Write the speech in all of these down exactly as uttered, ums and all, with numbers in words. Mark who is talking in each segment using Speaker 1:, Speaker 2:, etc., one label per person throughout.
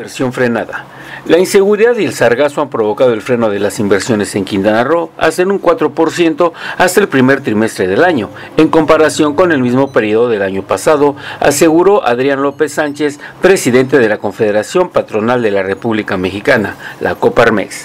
Speaker 1: inversión frenada. La inseguridad y el sargazo han provocado el freno de las inversiones en Quintana Roo, hasta en un cuatro por ciento hasta el primer trimestre del año, en comparación con el mismo periodo del año pasado, aseguró Adrián López Sánchez, presidente de la Confederación Patronal de la República Mexicana, la Coparmex.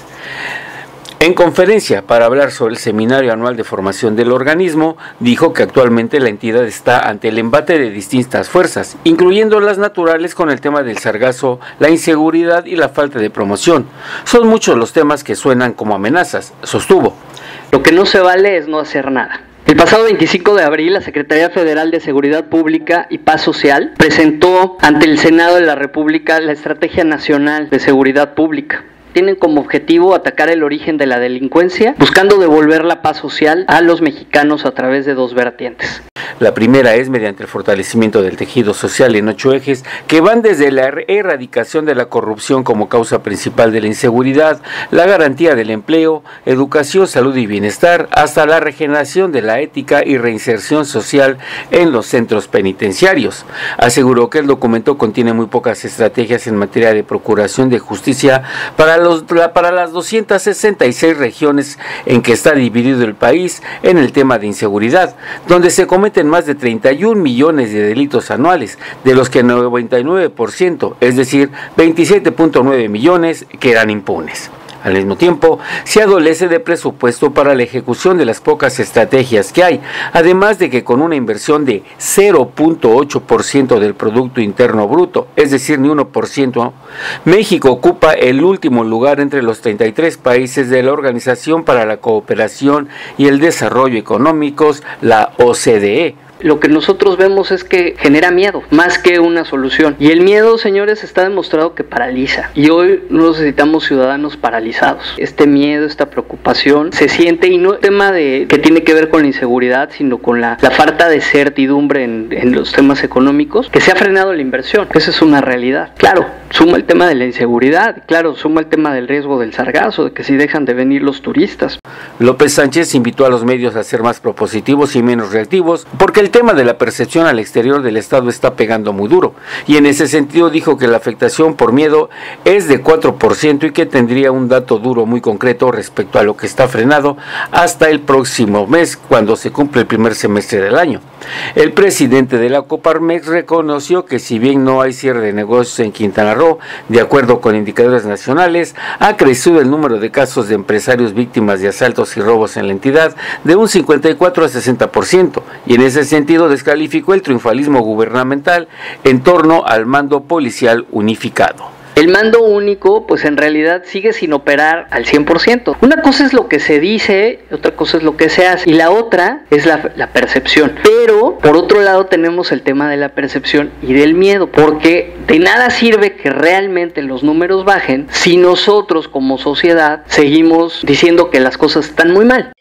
Speaker 1: En conferencia para hablar sobre el seminario anual de formación del organismo, dijo que actualmente la entidad está ante el embate de distintas fuerzas, incluyendo las naturales con el tema del sargazo, la inseguridad y la falta de promoción. Son muchos los temas que suenan como amenazas, sostuvo.
Speaker 2: Lo que no se vale es no hacer nada. El pasado veinticinco de abril, la Secretaría Federal de Seguridad Pública y Paz Social presentó ante el Senado de la República la Estrategia Nacional de Seguridad Pública. Tienen como objetivo atacar el origen de la delincuencia, buscando devolver la paz social a los mexicanos a través de dos vertientes.
Speaker 1: La primera es mediante el fortalecimiento del tejido social en ocho ejes que van desde la erradicación de la corrupción como causa principal de la inseguridad, la garantía del empleo, educación, salud y bienestar, hasta la regeneración de la ética y reinserción social en los centros penitenciarios. Aseguró que el documento contiene muy pocas estrategias en materia de procuración de justicia para, los, para las doscientas sesenta y seis regiones en que está dividido el país en el tema de inseguridad, donde se cometen más de treinta y un millones de delitos anuales, de los que el noventa y nueve por ciento, es decir, veintisiete punto nueve millones, quedan impunes. Al mismo tiempo, se adolece de presupuesto para la ejecución de las pocas estrategias que hay, además de que con una inversión de cero punto ocho por ciento del Producto Interno Bruto, es decir, ni uno por ciento, México ocupa el último lugar entre los treinta y tres países de la Organización para la Cooperación y el Desarrollo Económicos, la O C D E.
Speaker 2: Lo que nosotros vemos es que genera miedo, más que una solución. Y el miedo, señores, está demostrado que paraliza. Y hoy no necesitamos ciudadanos paralizados. Este miedo, esta preocupación se siente, y no es un tema de, que tiene que ver con la inseguridad, sino con la, la falta de certidumbre en, en los temas económicos, que se ha frenado la inversión. Esa es una realidad. Claro, suma el tema de la inseguridad, claro, suma el tema del riesgo del sargazo, de que si dejan de venir los turistas.
Speaker 1: López Sánchez invitó a los medios a ser más propositivos y menos reactivos, porque el tema de la percepción al exterior del Estado está pegando muy duro, y en ese sentido dijo que la afectación por miedo es de cuatro por ciento y que tendría un dato duro muy concreto respecto a lo que está frenado hasta el próximo mes, cuando se cumple el primer semestre del año. El presidente de la Coparmex reconoció que si bien no hay cierre de negocios en Quintana Roo, de acuerdo con indicadores nacionales, ha crecido el número de casos de empresarios víctimas de asaltos y robos en la entidad de un cincuenta y cuatro a sesenta por ciento, y en ese sentido descalificó el triunfalismo gubernamental en torno al mando policial unificado.
Speaker 2: El mando único, pues en realidad sigue sin operar al cien por ciento. Una cosa es lo que se dice, otra cosa es lo que se hace, y la otra es la, la percepción. Pero, por otro lado, tenemos el tema de la percepción y del miedo, porque de nada sirve que realmente los números bajen si nosotros como sociedad seguimos diciendo que las cosas están muy mal.